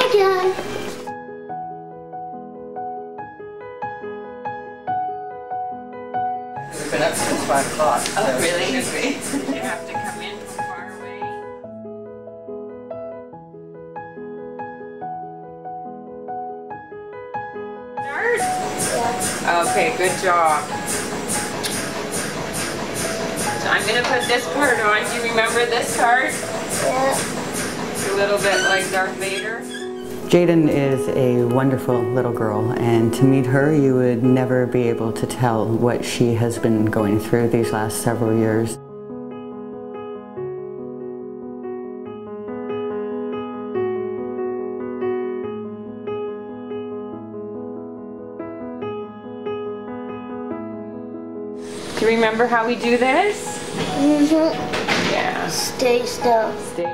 Dad. We've been up since 5 o'clock. Oh, really? Excuse me. You have to come in from far away. Start? Yeah. Okay, good job. So I'm going to put this part on. Do you remember this part? Yeah. It's a little bit like Darth Vader. Jadyn is a wonderful little girl, and to meet her you would never be able to tell what she has been going through these last several years. Do you remember how we do this? Mm-hmm. Yeah. Stay still. Stay.